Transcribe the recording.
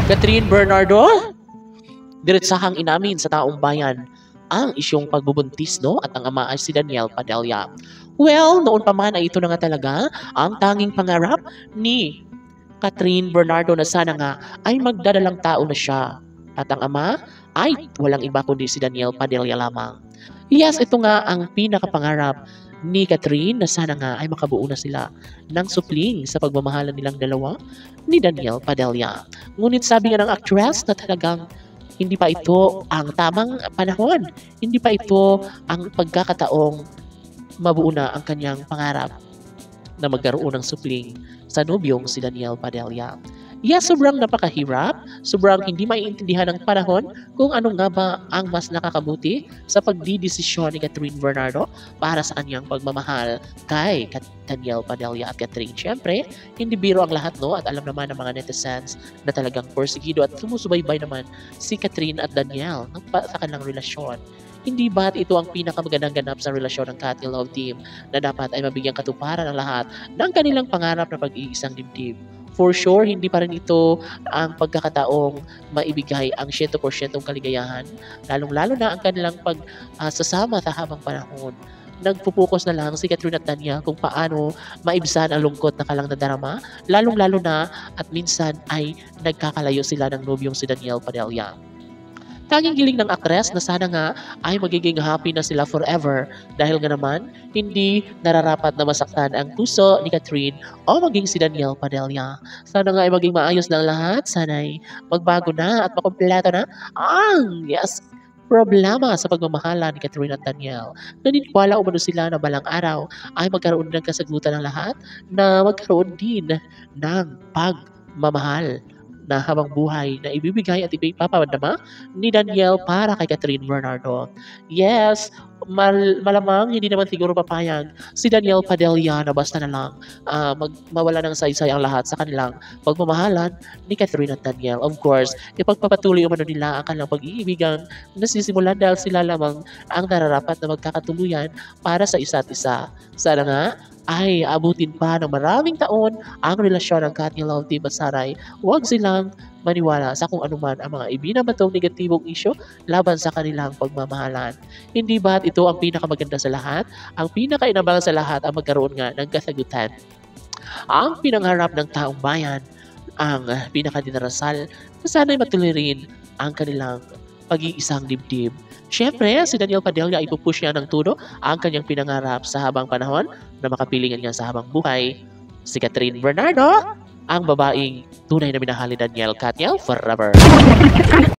Catherine Bernardo, diretsahang inamin sa taong bayan ang isyong pagbubuntis, no? At ang ama ay si Daniel Padilla. Well, noon pa man ay ito na nga talaga ang tanging pangarap ni Catherine Bernardo na sana nga ay magdadalang tao na siya. At ang ama ay walang iba kundi si Daniel Padilla lamang. Yes, ito nga ang pinakapangarap ni Catherine na sana nga ay makabuo na sila ng supling sa pagmamahalan nilang dalawa ni Daniel Padilla. Ngunit sabi nga ng actress na talagang hindi pa ito ang tamang panahon. Hindi pa ito ang pagkakataong mabuo na ang kanyang pangarap na magkaroon ng supling sa nobyong si Daniel Padilla. Yes, sobrang napakahirap, sobrang hindi maiintindihan ng panahon kung ano nga ba ang mas nakakabuti sa pagdidesisyon ni Catherine Bernardo para sa kanyang pagmamahal kay Daniel Padilla at Catherine. Siyempre, hindi biro ang lahat, no? At alam naman ng mga netizens na talagang porsigido at sumusubaybay naman si Catherine at Daniel sa kanilang relasyon. Hindi ba't ito ang pinakamagandang ganap sa relasyon ng Kat Love Team na dapat ay mabigyang katuparan ng lahat ng kanilang pangarap na pag-iisang dibdib? For sure, hindi pa rin ito ang pagkakataong maibigay ang 100% kaligayahan, lalong-lalo na ang kanilang pagsasama sa habang panahon. Nagpupokus na lang si Catherine at Daniel kung paano maibsan ang lungkot na kalang nadarama, lalong-lalo na at minsan ay nagkakalayo sila ng nobyong si Daniel Padilla. Tanging hiling ng aktres na sana nga ay magiging happy na sila forever dahil nga naman hindi nararapat na masaktan ang puso ni Catherine o maging si Daniel Padilla. Sana nga ay maging maayos na ang lahat, sana ay magbago na at makompleto na ang problema sa pagmamahala ni Catherine at Daniel. Naniniwala umano sila na balang araw ay magkaroon ng kasagutan ng lahat na magkaroon din ng pagmamahal na habang buhay na ibibigay at ipapapadama ni Daniel para kay Catherine Bernardo. Yes, malamang hindi naman siguro papayag si Daniel Padilla na basta na lang mawala ng saysay ang lahat sa kanilang pagmamahalan ni Catherine at Daniel. Of course, ipagpapatuloy umano nila ang kanilang pag-iibigan na sisimulan dahil sila lamang ang nararapat na magkakatuluyan para sa isa't isa. Sana nga ay abutin pa ng maraming taon ang relasyon ng Kat Love Team at Saray. Huwag silang maniwala sa kung anuman ang mga ibinabatong negatibong isyo laban sa kanilang pagmamahalan. Hindi ba't ito ang pinakamaganda sa lahat? Ang pinakainabangan sa lahat ang magkaroon nga ng kasagutan. Ang pinangharap ng taong bayan, ang pinakadinarasal na sana'y matuloy rin ang kanilang pag-iisang dibdib. Siyempre, si Daniel Padilla ay pupush niya ng todo ang kanyang pinangarap sa habang panahon na makapilingan niya sa habang buhay. Si Catherine Bernardo, ang babaeng tunay na minahal ni Daniel Katniel forever.